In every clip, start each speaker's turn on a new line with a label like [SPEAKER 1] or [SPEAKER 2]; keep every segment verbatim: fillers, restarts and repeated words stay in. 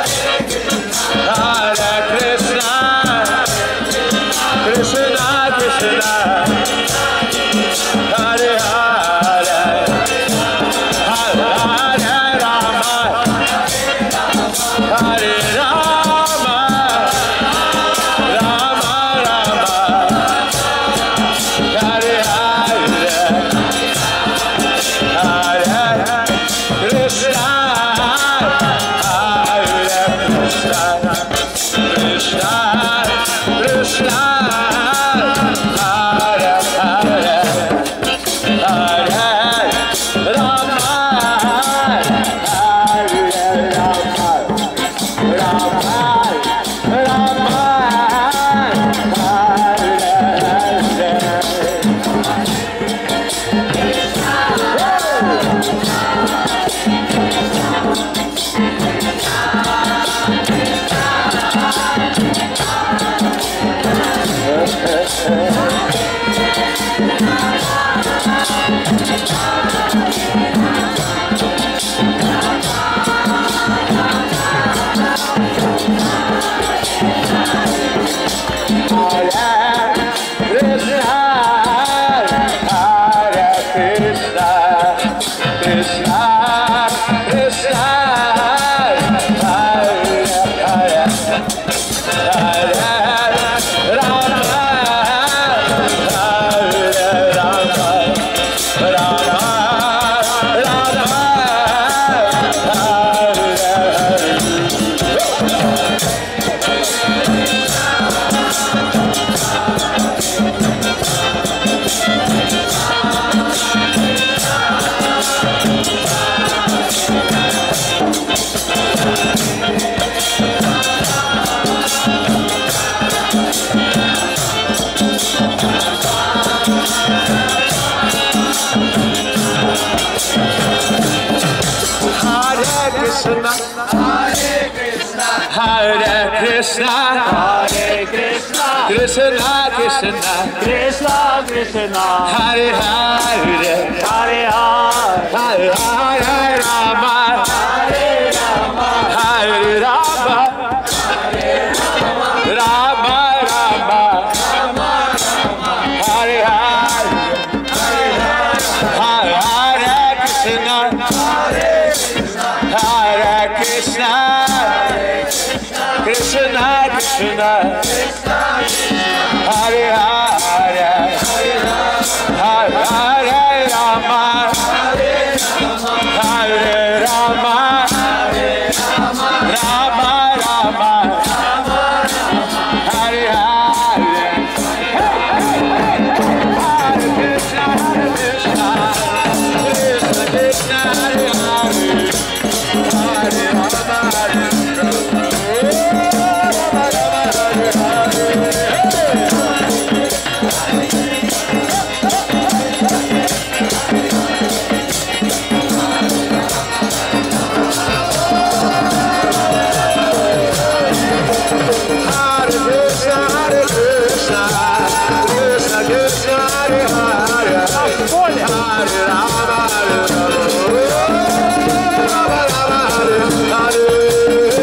[SPEAKER 1] Hare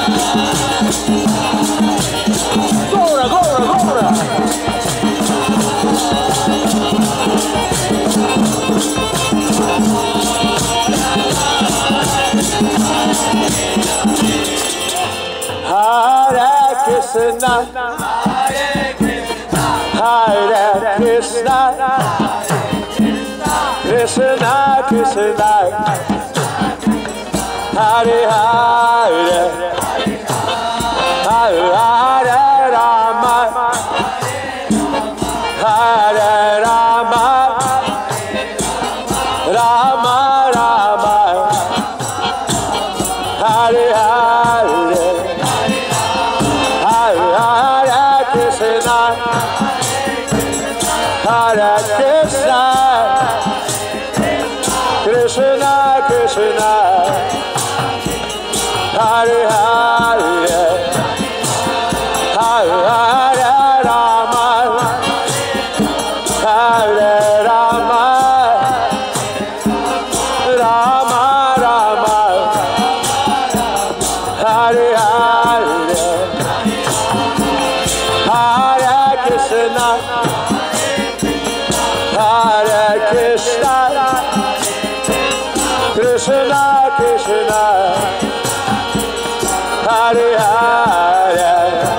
[SPEAKER 1] Gora, gora, gora. Hare Krishna, Hare Krishna, Krishna Krishna, Hare Hare, Hare Hare Rama, Hare Rama, Rama Rama, Hare Hare, Hare Hare Krishna, Hare Krishna, Krishna Krishna, Hare Hare, Hare Hare Rama, Hare Rama, Rama Rama, Hare Hare, Hare Krishna, Hare Krishna, Krishna Krishna, Hare Hare,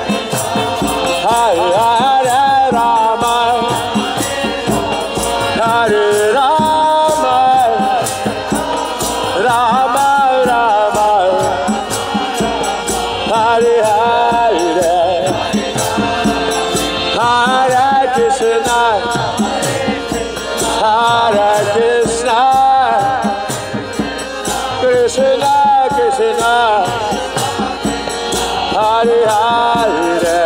[SPEAKER 1] Hare Hare Rama, Hare Rama, Rama Rama, Hare Hare, Hare Krishna, Hare Krishna, Krishna Krishna, Hare Hare,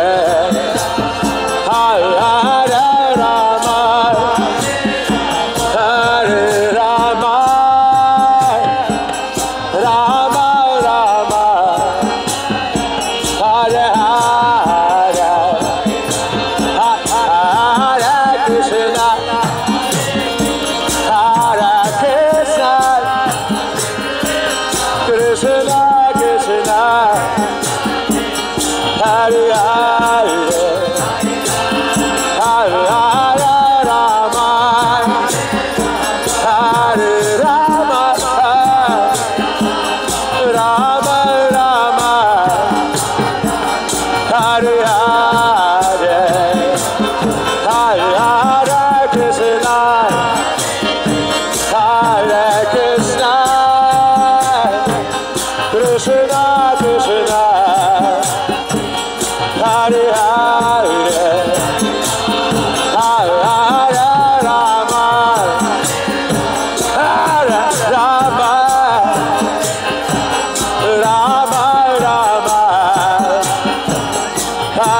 [SPEAKER 1] Hare Hare Rama, Hare Rama, Rama Rama, Hare Hare, Hare Krishna, Hare Krishna, Krishna Krishna, Hare Hare, Hare Hare Rama, Hare Rama, Rama Rama, Hare Hare, Hare Hare Krishna, Hare Krishna, Krishna Krishna, Hare Hare, Hare Hare Rama, Hare Rama, Rama Rama, Hare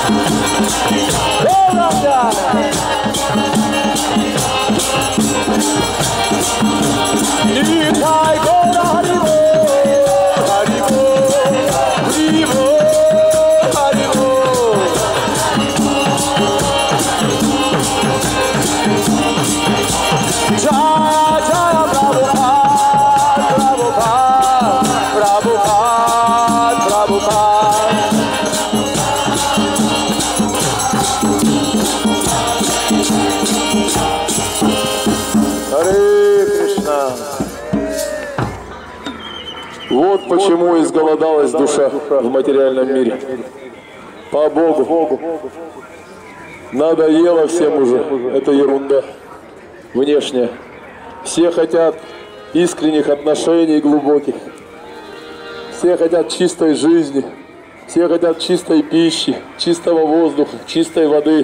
[SPEAKER 2] Вот почему изголодалась душа в материальном мире. По Богу. Надоело всем уже. Это ерунда внешняя. Все хотят искренних отношений глубоких. Все хотят чистой жизни. Все хотят чистой пищи, чистого воздуха, чистой воды.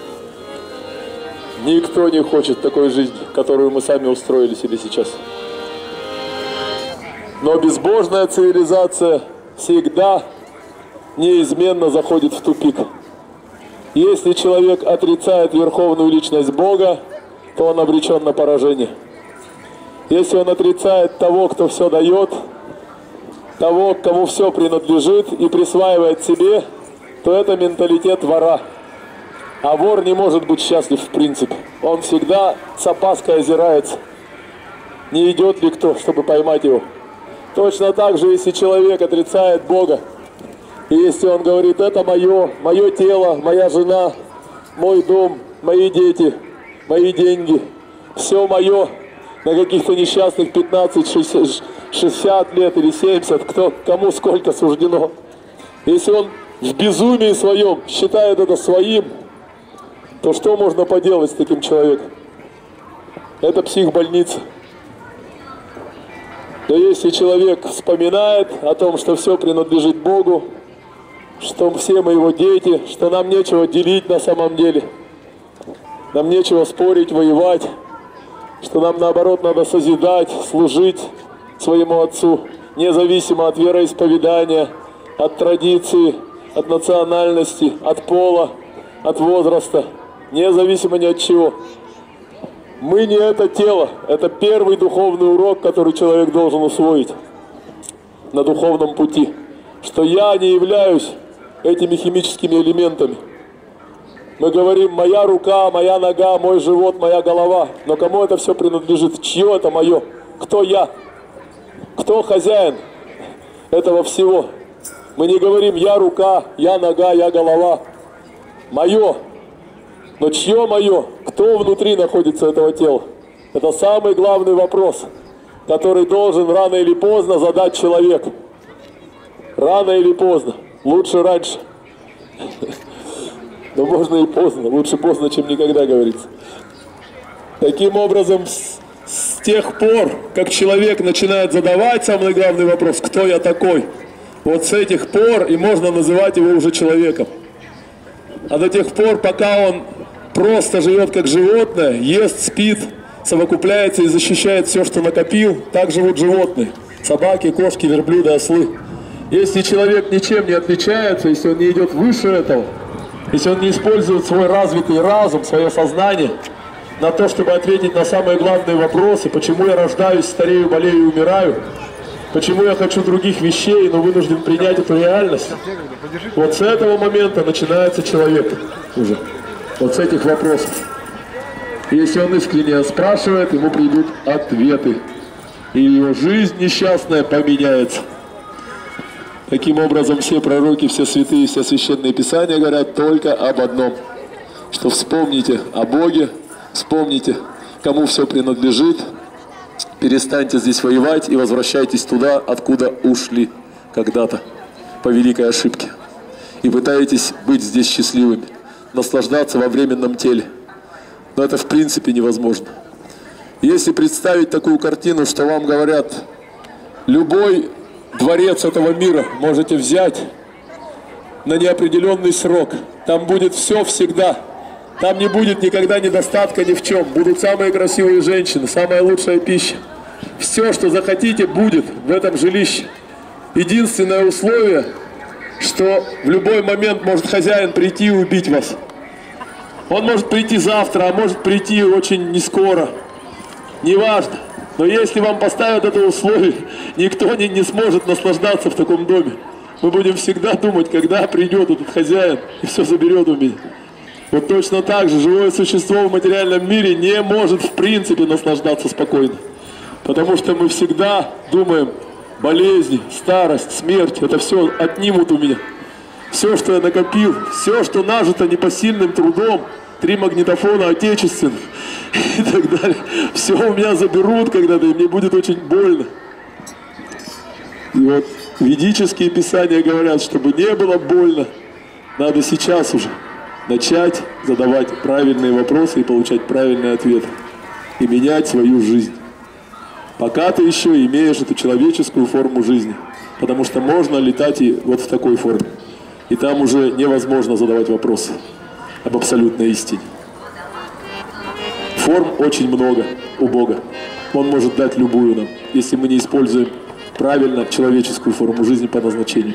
[SPEAKER 2] Никто не хочет такой жизни, которую мы сами устроили себе сейчас. Но безбожная цивилизация всегда неизменно заходит в тупик. Если человек отрицает верховную личность Бога, то он обречен на поражение. Если он отрицает того, кто все дает, того, кому все принадлежит и присваивает себе, то это менталитет вора. А вор не может быть счастлив в принципе. Он всегда с опаской озирается. Не идет ли кто, чтобы поймать его. Точно так же, если человек отрицает Бога, и если он говорит, это мое, мое тело, моя жена, мой дом, мои дети, мои деньги, все мое, на каких-то несчастных пятнадцать, шестьдесят лет или семьдесят, кто, кому сколько суждено. Если он в безумии своем считает это своим, то что можно поделать с таким человеком? Это психбольница. Но если человек вспоминает о том, что все принадлежит Богу, что все мы его дети, что нам нечего делить на самом деле, нам нечего спорить, воевать, что нам наоборот надо созидать, служить своему Отцу, независимо от вероисповедания, от традиции, от национальности, от пола, от возраста, независимо ни от чего. Мы не это тело. Это первый духовный урок, который человек должен усвоить на духовном пути. Что я не являюсь этими химическими элементами. Мы говорим, моя рука, моя нога, мой живот, моя голова. Но кому это все принадлежит? Чье это мое? Кто я? Кто хозяин этого всего? Мы не говорим, я рука, я нога, я голова. Мое. Но чье мое? Кто внутри находится этого тела? Это самый главный вопрос, который должен рано или поздно задать человек. Рано или поздно. Лучше раньше. Но можно и поздно. Лучше поздно, чем никогда, говорится. Таким образом, с, с тех пор, как человек начинает задавать самый главный вопрос, кто я такой, вот с этих пор и можно называть его уже человеком. А до тех пор, пока он просто живет как животное, ест, спит, совокупляется и защищает все, что накопил, так живут животные. Собаки, кошки, верблюды, ослы. Если человек ничем не отличается, если он не идет выше этого, если он не использует свой развитый разум, свое сознание на то, чтобы ответить на самые главные вопросы, почему я рождаюсь, старею, болею и умираю, почему я хочу других вещей, но вынужден принять эту реальность, вот с этого момента начинается человек уже. Вот с этих вопросов. Если он искренне спрашивает, ему придут ответы. И его жизнь несчастная поменяется. Таким образом, все пророки, все святые, все священные писания говорят только об одном. Что вспомните о Боге, вспомните, кому все принадлежит, перестаньте здесь воевать и возвращайтесь туда, откуда ушли когда-то по великой ошибке. И пытаетесь быть здесь счастливыми. Наслаждаться во временном теле. Но это в принципе невозможно. Если представить такую картину, что вам говорят, любой дворец этого мира можете взять на неопределенный срок. Там будет все всегда. Там не будет никогда недостатка ни в чем. Будут самые красивые женщины, самая лучшая пища. Все, что захотите, будет в этом жилище. Единственное условие, что в любой момент может хозяин прийти и убить вас. Он может прийти завтра, а может прийти очень не скоро. Неважно. Но если вам поставят это условие, никто не, не сможет наслаждаться в таком доме. Мы будем всегда думать, когда придет этот хозяин и все заберет у меня. Вот точно так же живое существо в материальном мире не может в принципе наслаждаться спокойно. Потому что мы всегда думаем, болезни, старость, смерть, это все отнимут у меня. Все, что я накопил, все, что нажито непосильным трудом, три магнитофона отечественных и так далее, все у меня заберут когда-то, и мне будет очень больно. И вот ведические писания говорят, чтобы не было больно, надо сейчас уже начать задавать правильные вопросы и получать правильные ответы. И менять свою жизнь. Пока ты еще имеешь эту человеческую форму жизни. Потому что можно летать и вот в такой форме. И там уже невозможно задавать вопросы об абсолютной истине. Форм очень много у Бога. Он может дать любую нам, если мы не используем правильно человеческую форму жизни по назначению.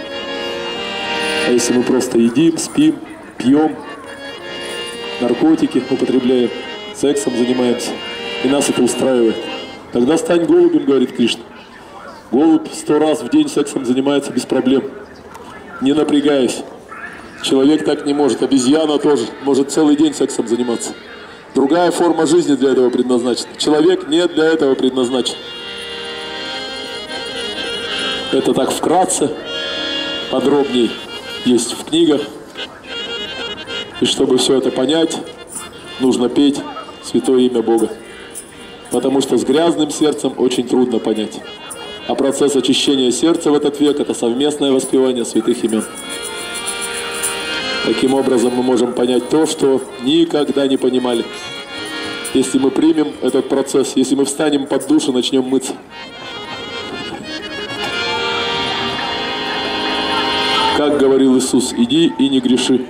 [SPEAKER 2] А если мы просто едим, спим, пьем, наркотики употребляем, сексом занимаемся, и нас это устраивает, тогда стань голубем, говорит Кришна. Голубь сто раз в день сексом занимается без проблем, не напрягаясь. Человек так не может, обезьяна тоже может целый день сексом заниматься. Другая форма жизни для этого предназначена. Человек не для этого предназначен. Это так вкратце, подробней есть в книгах. И чтобы все это понять, нужно петь святое имя Бога. Потому что с грязным сердцем очень трудно понять. А процесс очищения сердца в этот век – это совместное воспевание святых имен. Таким образом мы можем понять то, что никогда не понимали. Если мы примем этот процесс, если мы встанем под душ и начнем мыться. Как говорил Иисус, иди и не греши.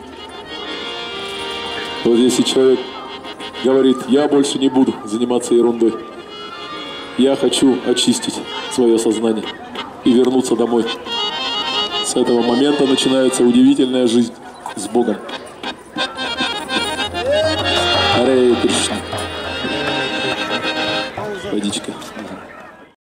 [SPEAKER 2] Вот если человек говорит, я больше не буду заниматься ерундой, я хочу очистить свое сознание и вернуться домой. С этого момента начинается удивительная жизнь с Богом. Харе Кришна. Водичка.